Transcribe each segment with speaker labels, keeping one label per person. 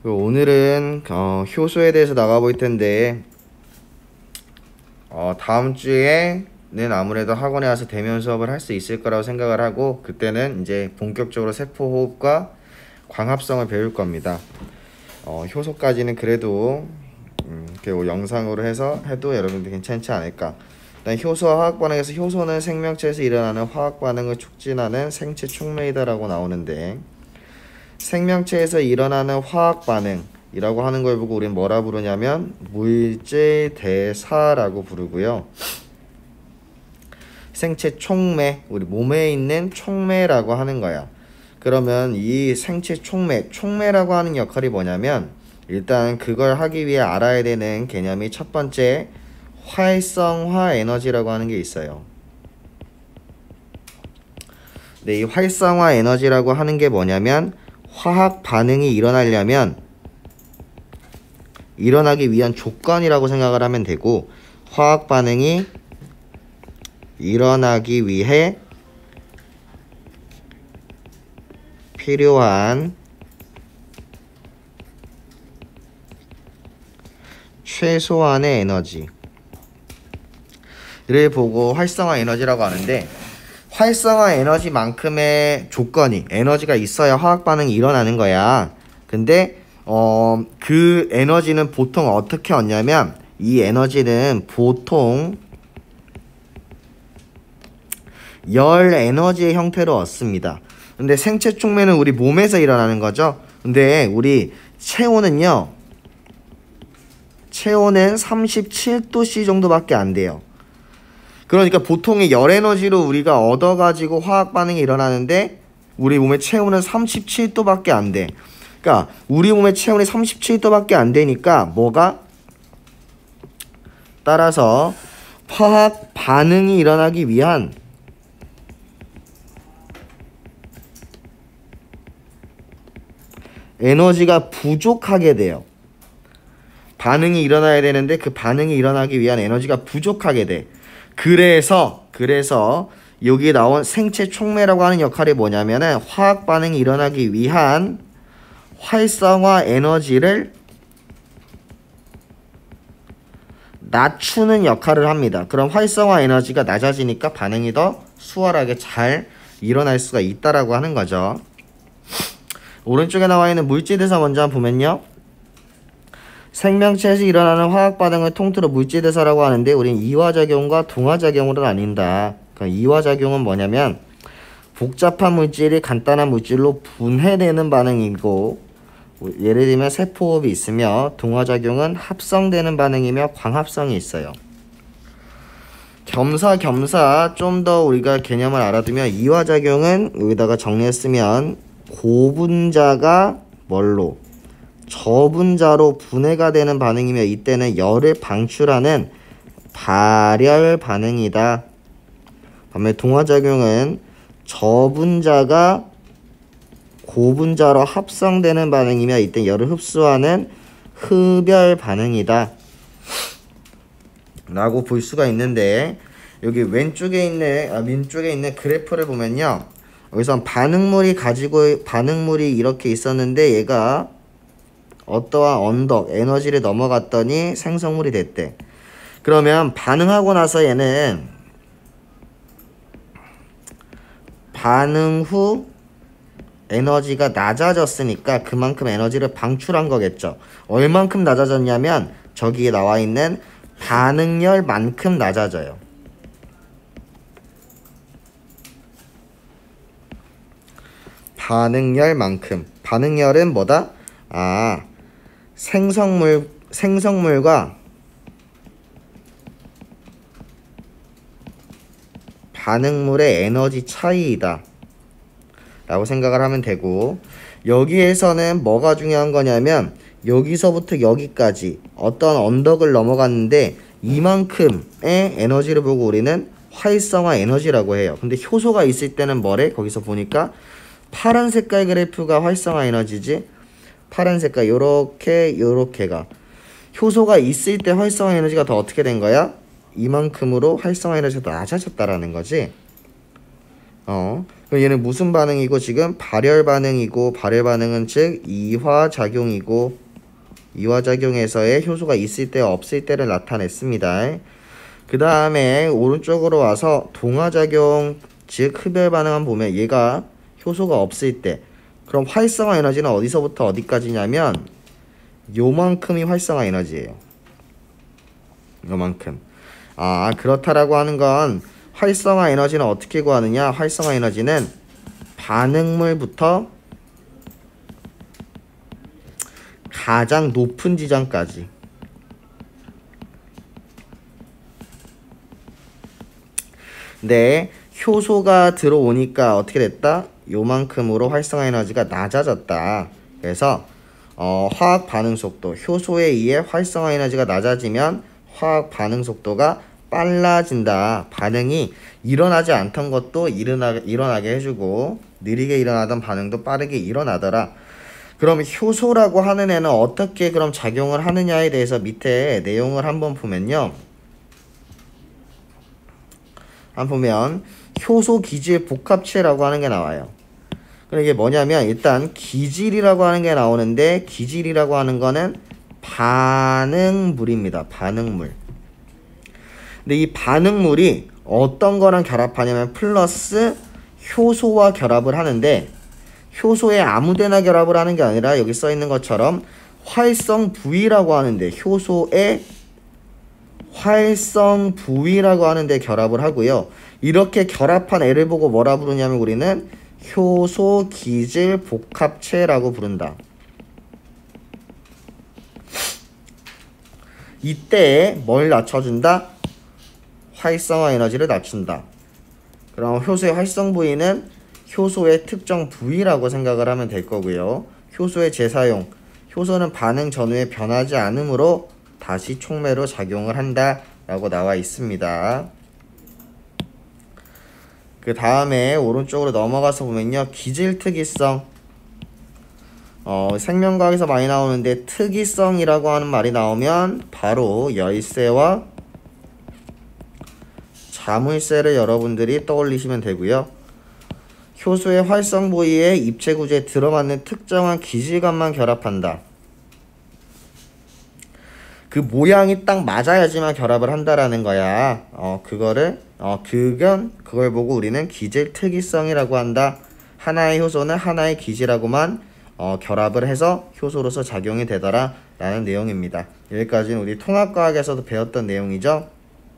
Speaker 1: 오늘은 효소에 대해서 나가볼 텐데 다음 주에는 아무래도 학원에 와서 대면 수업을 할 수 있을 거라고 생각을 하고, 그때는 이제 본격적으로 세포호흡과 광합성을 배울 겁니다. 효소까지는 그래도 영상으로 해도 여러분들 괜찮지 않을까. 일단 효소와 화학 반응에서, 효소는 생명체에서 일어나는 화학 반응을 촉진하는 생체 촉매이다라고 나오는데, 생명체에서 일어나는 화학 반응이라고 하는 걸 보고 우리는 뭐라 부르냐면 물질 대사라고 부르고요. 생체 촉매, 우리 몸에 있는 촉매라고 하는 거야. 그러면 이 생체 촉매라고 하는 역할이 뭐냐면, 일단 그걸 하기 위해 알아야 되는 개념이 첫 번째 활성화 에너지라고 하는 게 있어요. 이 활성화 에너지라고 하는 게 뭐냐면, 화학 반응이 일어나기 위한 조건이라고 생각을 하면 되고, 화학 반응이 일어나기 위해 필요한 최소한의 에너지를 보고 활성화 에너지라고 하는데, 활성화 에너지만큼의 에너지가 있어야 화학 반응이 일어나는 거야. 근데 그 에너지는 보통 어떻게 얻냐면, 이 에너지는 보통 열 에너지의 형태로 얻습니다. 근데 생체 촉매는 우리 몸에서 일어나는 거죠. 근데 우리 체온은 37도C 정도밖에 안 돼요. 그러니까 보통의 열 에너지로 우리가 얻어가지고 화학 반응이 일어나는데, 우리 몸의 체온은 37도밖에 안 돼. 그러니까 우리 몸의 체온이 37도밖에 안 되니까 따라서 화학 반응이 일어나기 위한 에너지가 부족하게 돼요. 반응이 일어나야 되는데 그 반응이 일어나기 위한 에너지가 부족하게 돼. 그래서 여기에 나온 생체 촉매라고 하는 역할이 뭐냐면은, 화학 반응이 일어나기 위한 활성화 에너지를 낮추는 역할을 합니다. 그럼 활성화 에너지가 낮아지니까 반응이 더 수월하게 잘 일어날 수가 있다라고 하는 거죠. 오른쪽에 나와 있는 물질대사 먼저 한번 보면요, 생명체에서 일어나는 화학 반응을 통틀어 물질대사라고 하는데, 우린 이화작용과 동화작용으로 나뉜다. 그러니까 이화작용은 뭐냐면 복잡한 물질이 간단한 물질로 분해되는 반응이고, 예를 들면 세포호흡이 있으며, 동화작용은 합성되는 반응이며 광합성이 있어요. 겸사겸사 좀 더 우리가 개념을 알아두면, 이화작용은 여기다가 정리했으면 고분자가 저분자로 분해가 되는 반응이며, 이때는 열을 방출하는 발열 반응이다. 반면에 동화작용은 저분자가 고분자로 합성되는 반응이며, 이때 열을 흡수하는 흡열 반응이다 라고 볼 수가 있는데, 여기 민쪽에 있는 그래프를 보면요, 여기서 반응물이 이렇게 있었는데, 얘가 어떠한 에너지를 넘어갔더니 생성물이 됐대. 그러면 반응하고 나서 얘는 반응 후 에너지가 낮아졌으니까 그만큼 에너지를 방출한 거겠죠. 얼만큼 낮아졌냐면, 저기에 나와 있는 반응열만큼 낮아져요. 반응열만큼. 반응열은 뭐다? 생성물과 반응물의 에너지 차이이다 라고 생각을 하면 되고, 여기에서는 뭐가 중요한 거냐면, 여기서부터 여기까지 어떤 언덕을 넘어갔는데 이만큼의 에너지를 보고 우리는 활성화 에너지라고 해요. 근데 효소가 있을 때는 뭐래? 거기서 보니까 파란 색깔 그래프가 활성화 에너지지. 파란 색깔 요렇게가 효소가 있을 때 활성화 에너지가 더 어떻게 된 거야? 이만큼으로 활성화 에너지가 더 낮아졌다라는 거지. 그럼 얘는 무슨 반응이고 지금 발열 반응이고 발열 반응은 즉 이화작용이고 이화작용에서의 효소가 있을 때 없을 때를 나타냈습니다. 그 다음에 오른쪽으로 와서 동화작용 즉 흡열 반응을 보면 얘가 효소가 없을 때 그럼 활성화 에너지는 어디서부터 어디까지냐면 요만큼이 활성화 에너지예요. 요만큼. 그렇다라고 하는 건 활성화 에너지는 어떻게 구하느냐? 활성화 에너지는 반응물부터 가장 높은 지점까지 네, 효소가 들어오니까 어떻게 됐다? 요만큼으로 활성화 에너지가 낮아졌다. 그래서 화학 반응 속도, 효소에 의해 활성화 에너지가 낮아지면 화학 반응 속도가 빨라진다. 반응이 일어나지 않던 것도 일어나게 해주고 느리게 일어나던 반응도 빠르게 일어나더라. 그럼 효소라고 하는 애는 어떻게 그럼 작용을 하느냐에 대해서 밑에 내용을 한번 보면요. 보면 효소 기질 복합체라고 하는 게 나와요. 그럼 이게 뭐냐면 일단 기질이라고 하는 게 나오는데 기질이라고 하는 거는 반응물입니다. 반응물. 근데 이 반응물이 어떤 거랑 결합하냐면 플러스 효소와 결합을 하는데 효소에 아무데나 결합을 하는 게 아니라 여기 써 있는 것처럼 활성 부위라고 하는데 효소에 활성 부위라고 하는데 결합을 하고요. 이렇게 결합한 애를 보고 뭐라 부르냐면 우리는 효소 기질 복합체라고 부른다. 이때 뭘 낮춰준다? 활성화 에너지를 낮춘다. 그럼 효소의 활성 부위는 효소의 특정 부위라고 생각을 하면 될 거고요. 효소의 재사용, 효소는 반응 전후에 변하지 않으므로 다시 촉매로 작용을 한다 라고 나와 있습니다. 그 다음에 오른쪽으로 넘어가서 보면요. 기질 특이성. 생명과학에서 많이 나오는데 특이성이라고 하는 말이 나오면 바로 열쇠와 자물쇠를 여러분들이 떠올리시면 되고요. 효소의 활성 부위에 입체 구조에 들어맞는 특정한 기질감만 결합한다. 그 모양이 딱 맞아야지만 결합을 한다라는 거야. 그걸 보고 우리는 기질 특이성이라고 한다. 하나의 효소는 하나의 기질하고만 결합을 해서 효소로서 작용이 되더라 라는 내용입니다. 여기까지는 우리 통합과학에서도 배웠던 내용이죠.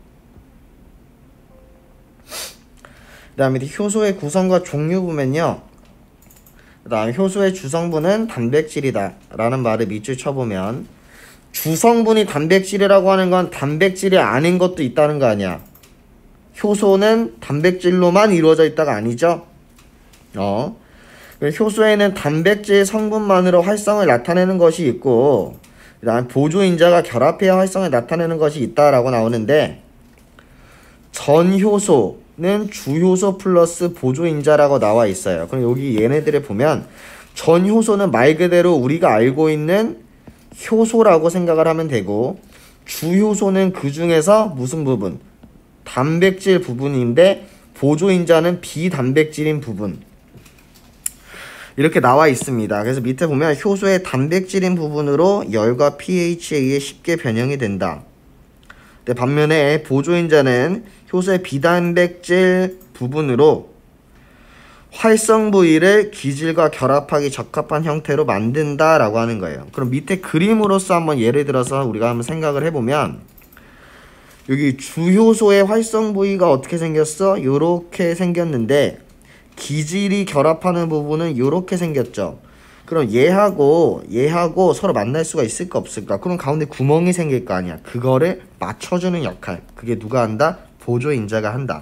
Speaker 1: 그 다음에 효소의 구성과 종류 보면요. 그 다음에 효소의 주성분은 단백질이다 라는 말을 밑줄 쳐보면 주성분이 단백질이라고 하는 건 단백질이 아닌 것도 있다는 거 아니야. 효소는 단백질로만 이루어져 있다가 아니죠. 효소에는 단백질 성분만으로 활성을 나타내는 것이 있고 그 다음 보조인자가 결합해야 활성을 나타내는 것이 있다라고 나오는데 전효소는 주효소 플러스 보조인자라고 나와 있어요. 그럼 여기 얘네들을 보면 전효소는 말 그대로 우리가 알고 있는 효소라고 생각을 하면 되고 주효소는 그 중에서 무슨 부분? 단백질 부분인데 보조인자는 비단백질인 부분. 이렇게 나와 있습니다. 그래서 밑에 보면 효소의 단백질인 부분으로 열과 pH에 의해 쉽게 변형이 된다. 근데 반면에 보조인자는 효소의 비단백질 부분으로 활성 부위를 기질과 결합하기 적합한 형태로 만든다라고 하는 거예요. 그럼 밑에 그림으로서 한번 예를 들어서 우리가 한번 생각을 해보면 여기 주효소의 활성 부위가 어떻게 생겼어? 요렇게 생겼는데 기질이 결합하는 부분은 요렇게 생겼죠. 그럼 얘하고 서로 만날 수가 있을까 없을까? 그럼 가운데 구멍이 생길 거 아니야. 그거를 맞춰주는 역할. 그게 누가 한다? 보조인자가 한다.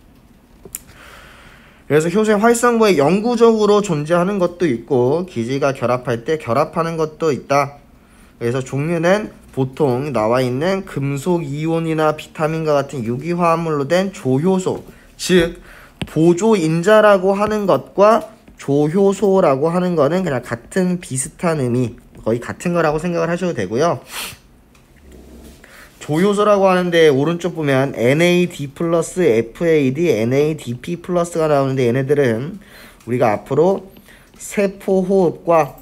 Speaker 1: 그래서 효소의 활성부에 영구적으로 존재하는 것도 있고 기질과 결합할 때 결합하는 것도 있다. 그래서 종류는 보통 나와 있는 금속 이온이나 비타민과 같은 유기화합물로 된 조효소, 즉 보조인자라고 하는 것과 조효소라고 하는 거는 그냥 같은 비슷한 의미, 거의 같은 거라고 생각을 하셔도 되고요. 조효소라고 하는데 오른쪽 보면 NAD 플러스 FAD, NADP 플러스가 나오는데 얘네들은 우리가 앞으로 세포호흡과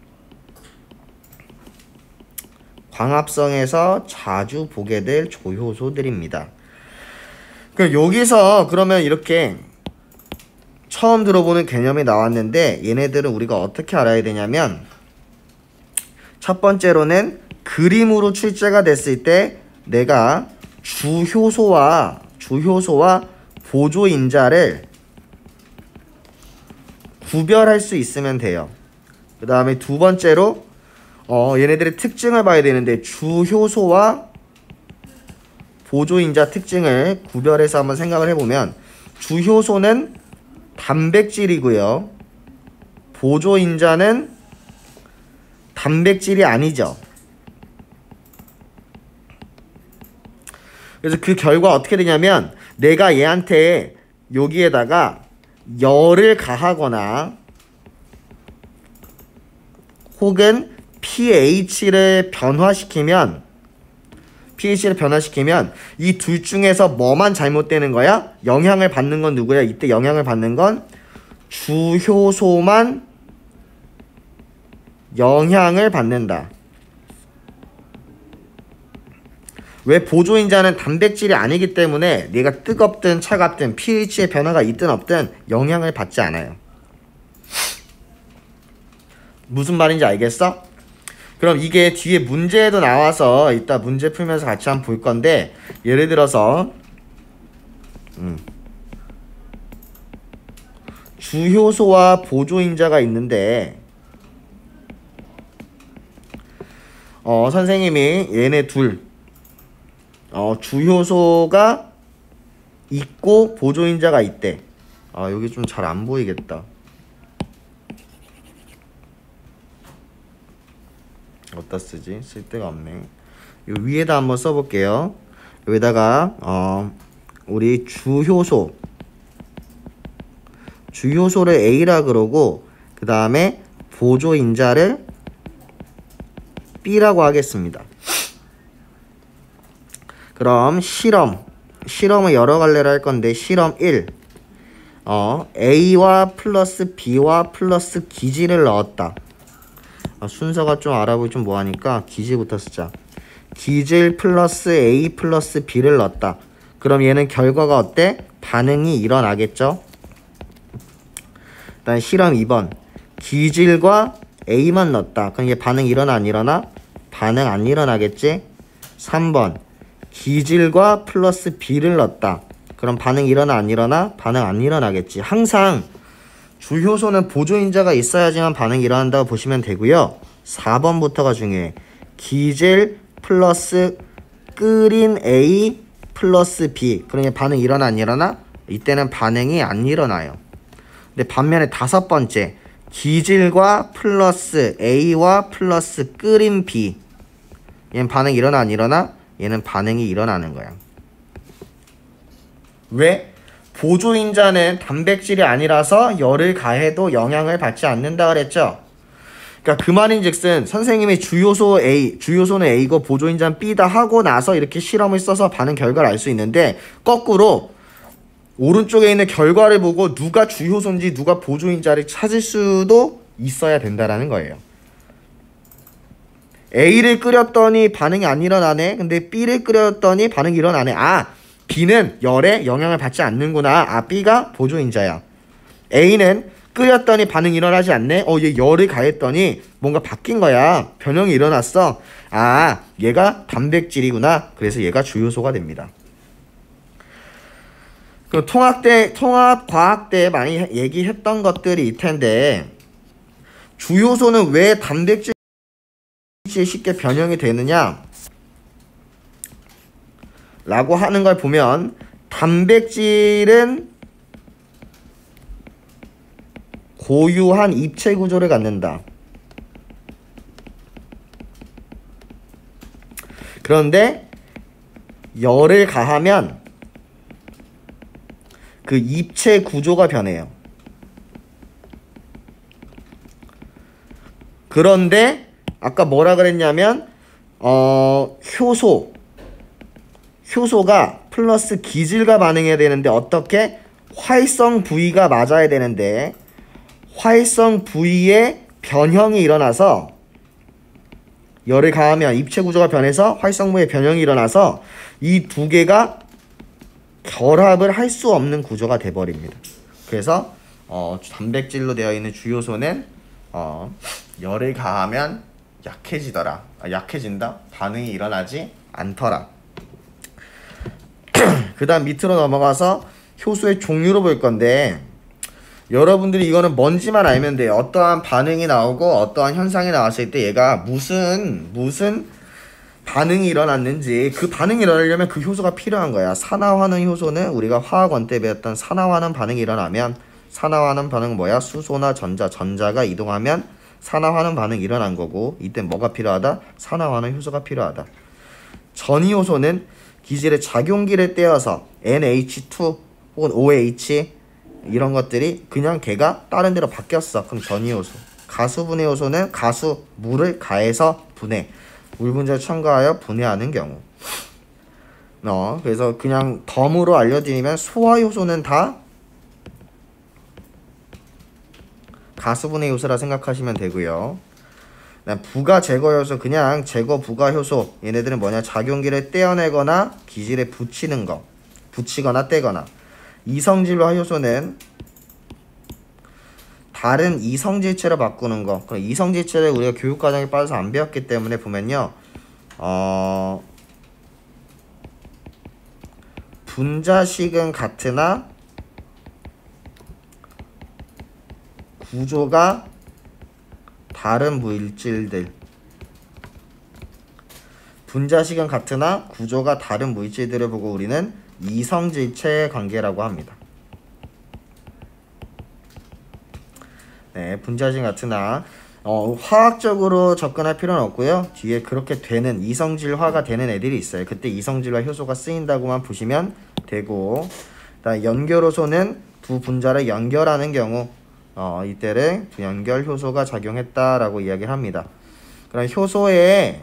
Speaker 1: 광합성에서 자주 보게 될 조효소들입니다. 그럼 여기서 그러면 이렇게 처음 들어보는 개념이 나왔는데 얘네들은 우리가 어떻게 알아야 되냐면 첫 번째로는 그림으로 출제가 됐을 때 내가 주효소와 보조인자를 구별할 수 있으면 돼요. 그 다음에 두 번째로 얘네들의 특징을 봐야 되는데 주효소와 보조인자 특징을 구별해서 한번 생각을 해보면 주효소는 단백질이고요. 보조인자는 단백질이 아니죠. 그래서 그 결과 어떻게 되냐면 내가 얘한테 여기에다가 열을 가하거나 혹은 pH를 변화시키면 이 둘 중에서 뭐만 잘못되는 거야? 영향을 받는 건 누구야? 이때 영향을 받는 건 주효소만 영향을 받는다. 왜? 보조인자는 단백질이 아니기 때문에 얘가 뜨겁든 차갑든 pH의 변화가 있든 없든 영향을 받지 않아요. 무슨 말인지 알겠어? 그럼 이게 뒤에 문제에도 나와서 이따 문제 풀면서 같이 한번 볼 건데 예를 들어서 주효소와 보조인자가 있는데 선생님이 얘네 둘 주효소가 있고 보조인자가 있대. 여기 좀 잘 안 보이겠다. 어디다 쓰지? 쓸 데가 없네. 요 위에다 한번 써볼게요. 여기다가 우리 주효소를 A라 그러고 그 다음에 보조인자를 B라고 하겠습니다. 그럼 실험을 여러 갈래로 할 건데 실험 1 A와 플러스 B와 플러스 기지를 넣었다. 순서가 좀 알아보기 좀 뭐하니까 기지부터 쓰자. 기질 플러스 A 플러스 B를 넣었다. 그럼 얘는 결과가 어때? 반응이 일어나겠죠? 일단 실험 2번 기질과 A만 넣었다. 그럼 얘 반응 일어나 안 일어나? 반응 안 일어나겠지? 3번 기질과 플러스 B를 넣었다. 그럼 반응 일어나 안 일어나? 반응 안 일어나겠지. 항상 주효소는 보조인자가 있어야지만 반응이 일어난다고 보시면 되고요. 4번부터가 중요해. 기질 플러스 끓인 A 플러스 B. 그러면 반응 일어나 안 일어나? 이때는 반응이 안 일어나요. 근데 반면에 5번째 기질과 플러스 A와 플러스 끓인 B. 얘는 반응 일어나 안 일어나? 얘는 반응이 일어나는 거야. 왜? 보조인자는 단백질이 아니라서 열을 가해도 영향을 받지 않는다 그랬죠. 그러니까 그 말인즉슨 선생님이 주요소는 A고 보조인자는 B다 하고 나서 이렇게 실험을 써서 반응 결과를 알 수 있는데 거꾸로 오른쪽에 있는 결과를 보고 누가 주효소인지 누가 보조인자를 찾을 수도 있어야 된다라는 거예요. A를 끓였더니 반응이 안 일어나네. 근데 B를 끓였더니 반응이 일어나네. B는 열에 영향을 받지 않는구나. B가 보조인자야. A는 끓였더니 반응이 일어나지 않네. 얘 열을 가했더니 뭔가 바뀐 거야. 변형이 일어났어. 얘가 단백질이구나. 그래서 얘가 주요소가 됩니다. 그 통합과학 때 많이 얘기했던 것들이 있을 텐데 주요소는 왜 단백질 쉽게 변형이 되느냐 라고 하는 걸 보면 단백질은 고유한 입체 구조를 갖는다. 그런데 열을 가하면 그 입체 구조가 변해요. 그런데 아까 뭐라 그랬냐면 효소 효소가 플러스 기질과 반응해야 되는데 어떻게? 활성 부위가 맞아야 되는데 활성 부위의 변형이 일어나서 열을 가하면 입체 구조가 변해서 활성 부위의 변형이 일어나서 이 두 개가 결합을 할 수 없는 구조가 돼버립니다. 그래서 단백질로 되어 있는 주요소는 열을 가하면 약해지더라. 약해진다. 반응이 일어나지 않더라. 그 다음 밑으로 넘어가서 효소의 종류로 볼 건데 여러분들이 이거는 뭔지만 알면 돼요. 어떠한 반응이 나오고 어떠한 현상이 나왔을 때 얘가 무슨 반응이 일어났는지 그 반응이 일어나려면 그 효소가 필요한 거야. 산화하는 효소는 우리가 화학원 때 배웠던 산화하는 반응이 일어나면 산화하는 반응은 뭐야? 수소나 전자가 이동하면 산화하는 반응이 일어난 거고 이때 뭐가 필요하다? 산화하는 효소가 필요하다. 전이효소는 기질의 작용기를 떼어서 NH2 혹은 OH 이런 것들이 그냥 걔가 다른 데로 바뀌었어. 그럼 전이효소. 가수분해 효소는 가수, 물을 가해서 분해. 물 분자를 첨가하여 분해하는 경우. 그래서 그냥 덤으로 알려드리면 소화효소는 다 가수분해 효소라 생각하시면 되고요. 부가 제거 효소, 그냥 제거 부가 효소. 얘네들은 뭐냐? 작용기를 떼어내거나 기질에 붙이는 거. 붙이거나 떼거나. 이성질화 효소는 다른 이성질체로 바꾸는 거. 그럼 이성질체를 우리가 교육과정에 빠져서 안 배웠기 때문에 보면요. 분자식은 같으나 구조가 다른 물질들. 분자식은 같으나 구조가 다른 물질들을 보고 우리는 이성질체 관계라고 합니다. 네, 분자식 같으나 화학적으로 접근할 필요는 없고요. 뒤에 그렇게 되는 이성질화가 되는 애들이 있어요. 그때 이성질화 효소가 쓰인다고만 보시면 되고, 연결효소는 두 분자를 연결하는 경우 이때를 연결 효소가 작용했다라고 이야기를 합니다. 그럼 효소의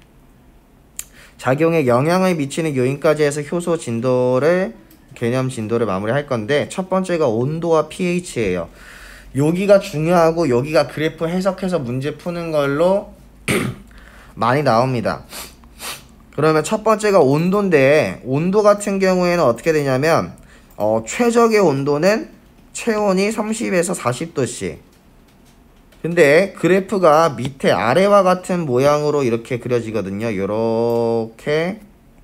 Speaker 1: 작용에 영향을 미치는 요인까지 해서 효소 진도를 개념 진도를 마무리할 건데 첫 번째가 온도와 pH예요. 여기가 중요하고 여기가 그래프 해석해서 문제 푸는 걸로 많이 나옵니다. 그러면 첫 번째가 온도인데 온도 같은 경우에는 어떻게 되냐면 최적의 온도는 체온이 30에서 40도씨. 근데 그래프가 밑에 아래와 같은 모양으로 이렇게 그려지거든요. 요렇게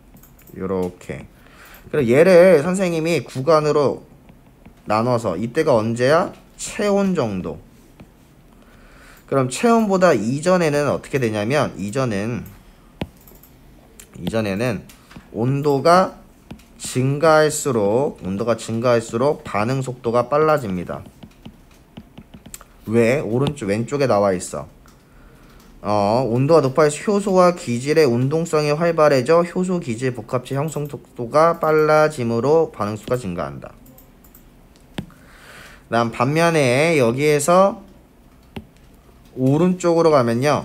Speaker 1: 그럼 얘를 선생님이 구간으로 나눠서 이때가 언제야? 체온 정도. 그럼 체온보다 이전에는 어떻게 되냐면 이전에는 온도가 증가할수록 반응 속도가 빨라집니다. 왜? 왼쪽에 나와 있어. 온도가 높아질수록 효소와 기질의 운동성이 활발해져 효소 기질 복합체 형성 속도가 빨라짐으로 반응 수가 증가한다. 그다음 반면에 여기에서 오른쪽으로 가면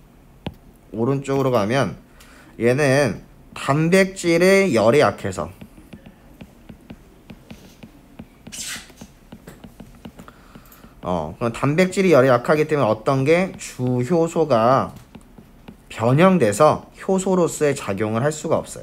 Speaker 1: 얘는 단백질의 열에 약해서 그럼 단백질이 열에 약하기 때문에 어떤 게 주효소가 변형돼서 효소로서의 작용을 할 수가 없어요.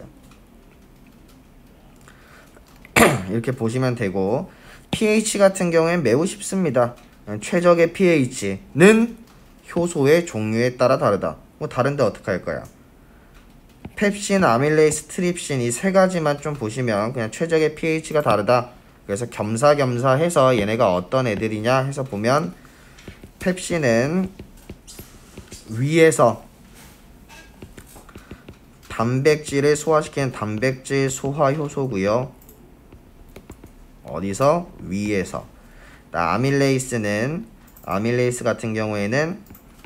Speaker 1: 이렇게 보시면 되고 pH 같은 경우엔 매우 쉽습니다. 최적의 pH는 효소의 종류에 따라 다르다. 다른데 어떻게 할 거야? 펩신, 아밀레이스, 트립신 이 세 가지만 좀 보시면 그냥 최적의 pH가 다르다. 그래서 겸사겸사 해서 얘네가 어떤 애들이냐 해서 보면 펩신은 위에서 단백질을 소화시키는 단백질 소화 효소고요. 어디서? 위에서. 아밀레이스 같은 경우에는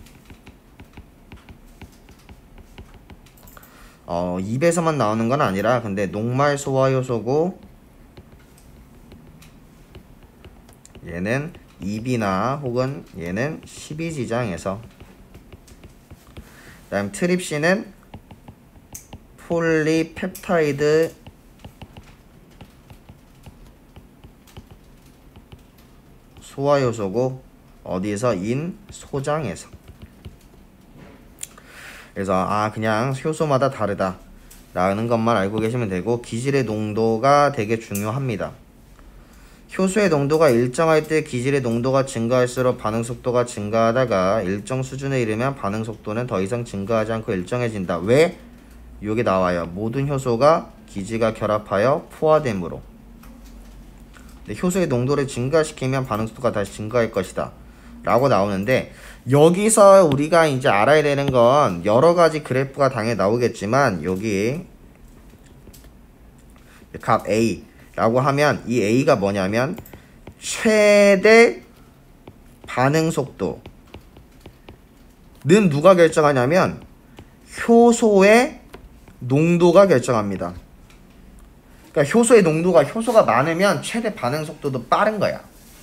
Speaker 1: 입에서만 나오는 건 아니라 근데 녹말 소화 효소고 얘는 입이나 혹은 얘는 십이지장에서. 그다음 트립신은 폴리펩타이드 소화효소고 어디에서? 소장에서. 그래서 그냥 효소마다 다르다 라는 것만 알고 계시면 되고, 기질의 농도가 되게 중요합니다. 효소의 농도가 일정할 때 기질의 농도가 증가할수록 반응 속도가 증가하다가 일정 수준에 이르면 반응 속도는 더 이상 증가하지 않고 일정해진다. 왜? 여기 나와요. 모든 효소가 기질과 결합하여 포화됨으로. 근데 효소의 농도를 증가시키면 반응 속도가 다시 증가할 것이다 라고 나오는데, 여기서 우리가 이제 알아야 되는 건 여러 가지 그래프가 당연히 나오겠지만, 여기 값 A 라고 하면 이 A가 뭐냐면 최대 반응 속도는 누가 결정하냐면 효소의 농도가 결정합니다. 그러니까 효소가 많으면 최대 반응 속도도 빠른 거야.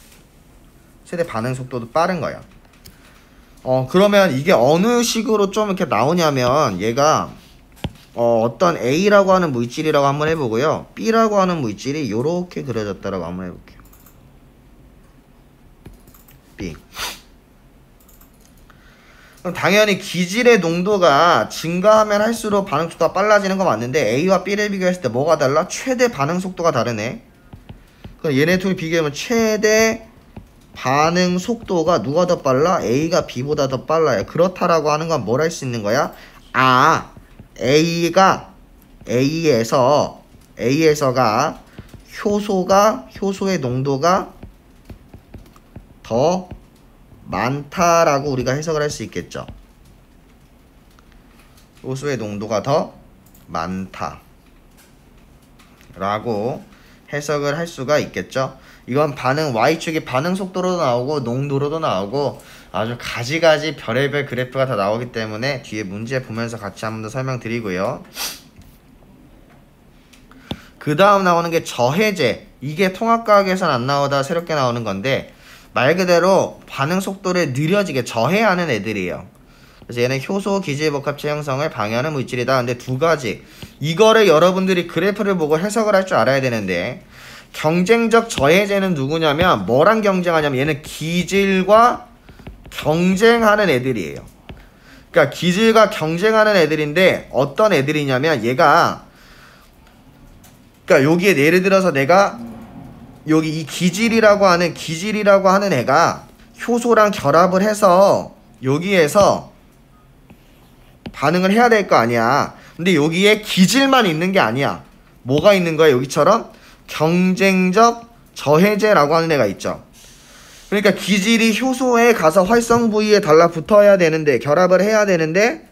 Speaker 1: 그러면 이게 어느 식으로 좀 이렇게 나오냐면, 얘가 어떤 A라고 하는 물질이라고 한번 해보고요, B라고 하는 물질이 요렇게 그려졌다라고 한번 해볼게요. B. 그럼 당연히 기질의 농도가 증가하면 할수록 반응 속도가 빨라지는 거 맞는데, A와 B를 비교했을 때 뭐가 달라? 최대 반응 속도가 다르네. 그럼 얘네 둘 비교하면 최대 반응 속도가 누가 더 빨라? A가 B보다 더 빨라요. 그렇다라고 하는 건 뭘 할 수 있는 거야? A에서가 효소의 농도가 더 많다라고 우리가 해석을 할 수 있겠죠. 효소의 농도가 더 많다 라고 해석을 할 수가 있겠죠. 이건 Y축이 반응 속도로도 나오고 농도로도 나오고 아주 가지가지 별의별 그래프가 다 나오기 때문에 뒤에 문제 보면서 같이 한번 더 설명드리고요. 그 다음 나오는 게 저해제. 이게 통합과학에선 안 나오다 새롭게 나오는 건데, 말 그대로 반응 속도를 느려지게 저해하는 애들이에요. 그래서 얘는 효소 기질 복합체 형성을 방해하는 물질이다. 근데 두 가지, 이거를 여러분들이 그래프를 보고 해석을 할 줄 알아야 되는데, 경쟁적 저해제는 누구냐면 뭐랑 경쟁하냐면 얘는 기질과 경쟁하는 애들이에요. 그러니까 기질과 경쟁하는 애들인데, 어떤 애들이냐면 얘가, 그러니까 여기에 예를 들어서 내가 여기 이 기질이라고 하는 애가 효소랑 결합을 해서 여기에서 반응을 해야 될 거 아니야. 근데 여기에 기질만 있는 게 아니야. 뭐가 있는 거야? 여기처럼 경쟁적 저해제라고 하는 애가 있죠. 그러니까 기질이 효소에 가서 활성 부위에 달라붙어야 되는데, 결합을 해야 되는데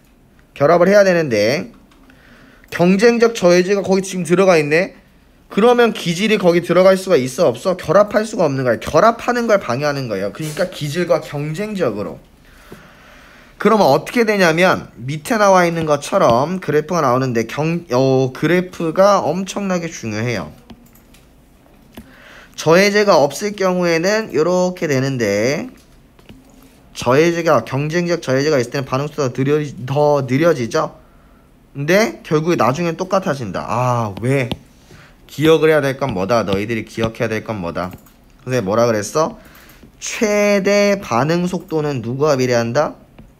Speaker 1: 경쟁적 저해제가 거기 지금 들어가 있네. 그러면 기질이 거기 들어갈 수가 있어? 없어? 결합할 수가 없는 거야. 결합하는 걸 방해하는 거예요. 그러니까 기질과 경쟁적으로. 그러면 어떻게 되냐면 밑에 나와 있는 것처럼 그래프가 나오는데, 그래프가 엄청나게 중요해요. 저해제가 없을 경우에는 이렇게 되는데, 경쟁적 저해제가 있을 때는 반응 속도가 더 느려지죠. 근데 결국에 나중엔 똑같아진다. 왜? 기억을 해야 될 건 뭐다? 너희들이 기억해야 될 건 뭐다? 선생님 뭐라 그랬어? 최대 반응 속도는 누구와 비례한다?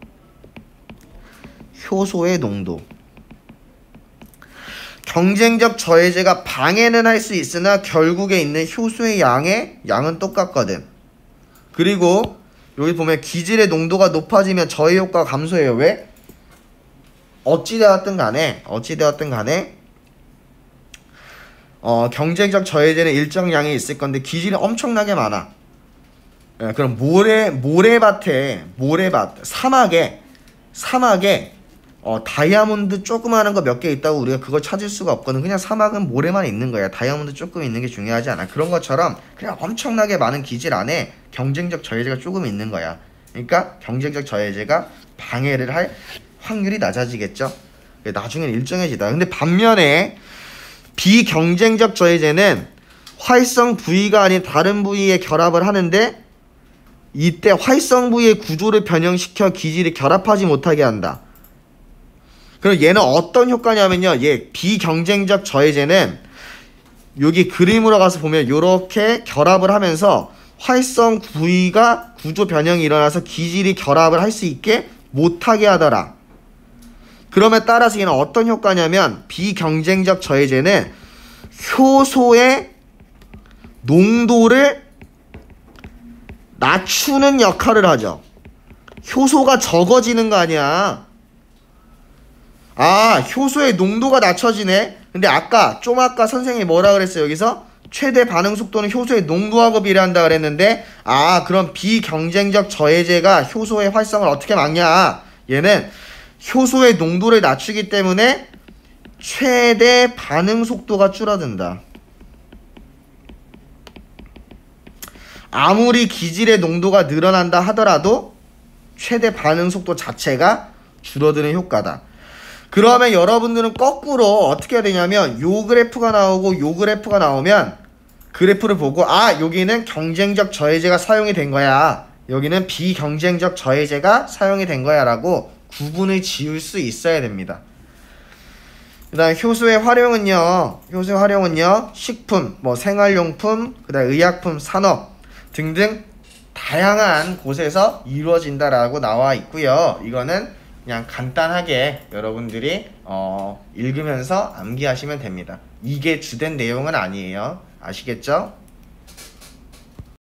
Speaker 1: 효소의 농도. 경쟁적 저해제가 방해는 할 수 있으나 결국에 있는 효소의 양은 똑같거든. 그리고 여기 보면 기질의 농도가 높아지면 저해 효과가 감소해요. 왜? 어찌되었든 간에 경쟁적 저해제는 일정 양이 있을 건데 기질이 엄청나게 많아. 그럼 사막에 다이아몬드 조그마한 거 몇 개 있다고 우리가 그걸 찾을 수가 없거든. 그냥 사막은 모래만 있는 거야. 다이아몬드 조금 있는 게 중요하지 않아. 그런 것처럼 그냥 엄청나게 많은 기질 안에 경쟁적 저해제가 조금 있는 거야. 그러니까 경쟁적 저해제가 방해를 할 확률이 낮아지겠죠. 나중엔 일정해지다. 근데 반면에 비경쟁적 저해제는 활성 부위가 아닌 다른 부위에 결합을 하는데, 이때 활성 부위의 구조를 변형시켜 기질이 결합하지 못하게 한다. 그럼 얘는 어떤 효과냐면요. 얘 비경쟁적 저해제는 여기 그림으로 가서 보면 이렇게 결합을 하면서 활성 부위가 구조 변형이 일어나서 기질이 결합을 할 수 있게 못하게 하더라. 그럼에 따라서 얘는 어떤 효과냐면 비경쟁적 저해제는 효소의 농도를 낮추는 역할을 하죠. 효소가 적어지는 거 아니야. 아, 효소의 농도가 낮춰지네. 근데 아까 선생님이 뭐라 그랬어요? 여기서 최대 반응 속도는 효소의 농도하고 비례한다 그랬는데, 아, 그럼 비경쟁적 저해제가 효소의 활성을 어떻게 막냐? 얘는 효소의 농도를 낮추기 때문에 최대 반응 속도가 줄어든다. 아무리 기질의 농도가 늘어난다 하더라도 최대 반응 속도 자체가 줄어드는 효과다. 그러면 여러분들은 거꾸로 어떻게 해야 되냐면 요 그래프가 나오고 요 그래프가 나오면 그래프를 보고, 아, 여기는 경쟁적 저해제가 사용이 된 거야, 여기는 비경쟁적 저해제가 사용이 된 거야 라고 구분을 지을 수 있어야 됩니다. 그 다음에 효소의 활용은요, 식품, 생활용품, 그 다음에 의약품, 산업 등등 다양한 곳에서 이루어진다라고 나와 있고요. 이거는 그냥 간단하게 여러분들이 읽으면서 암기하시면 됩니다. 이게 주된 내용은 아니에요. 아시겠죠?